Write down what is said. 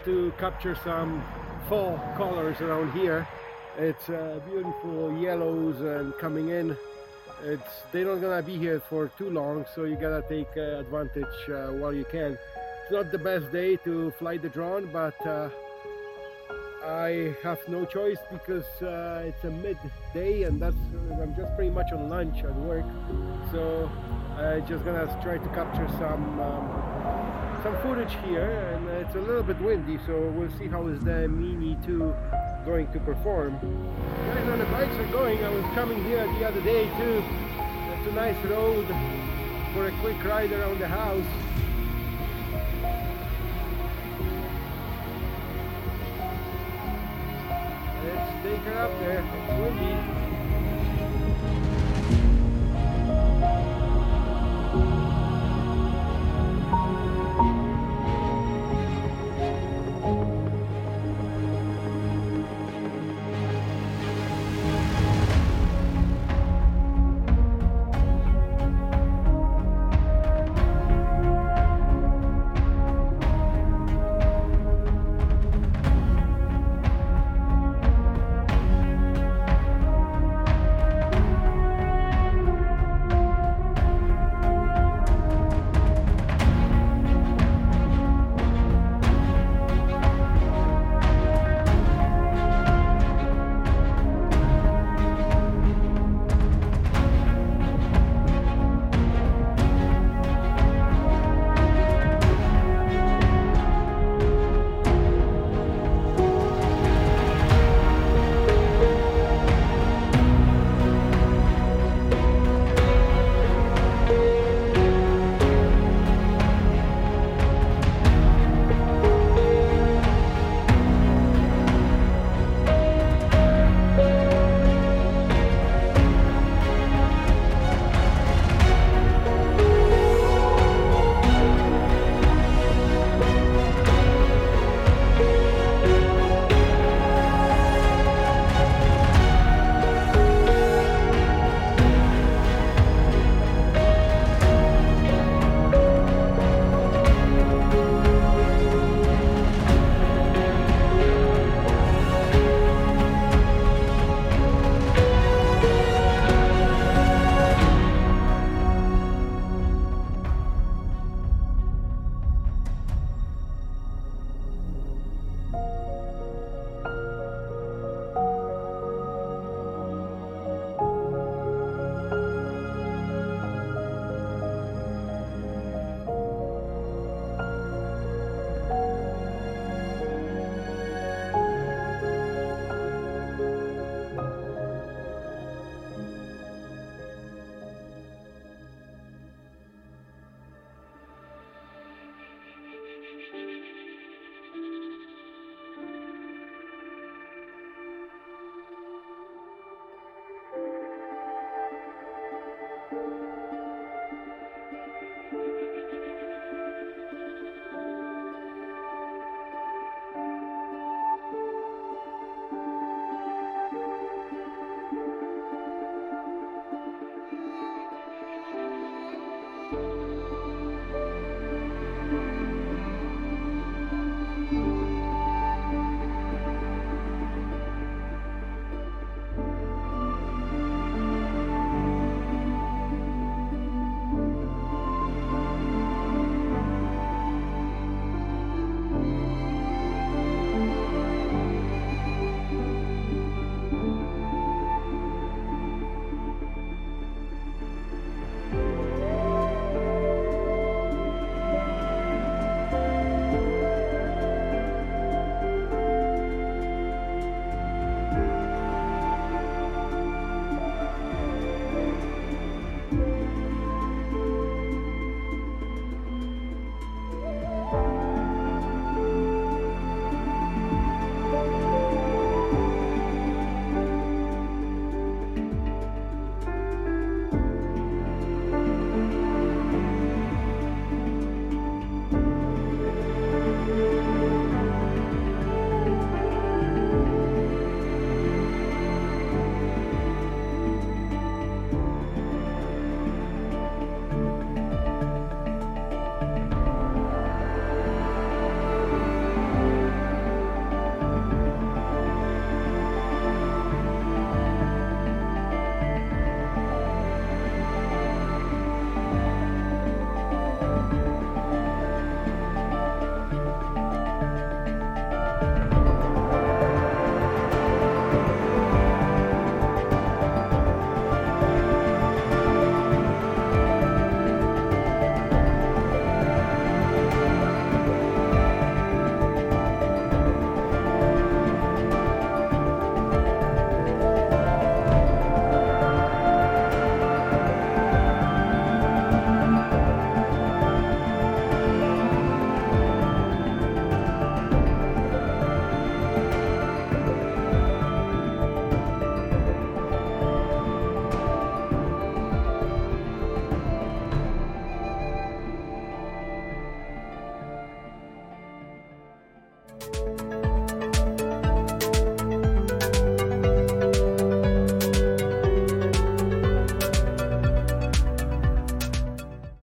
to capture some fall colors around here. It's beautiful yellows and coming in. They're not gonna be here for too long, so you gotta take advantage while you can. It's not the best day to fly the drone, but I have no choice because it's a midday and I'm just pretty much on lunch at work, so I'm just gonna try to capture some footage here, and it's a little bit windy, so we'll see how is the Mini 2 going to perform. Guys on the bikes are going. I was coming here the other day too. It's a nice road for a quick ride around the house. Let's take her up there. It's windy.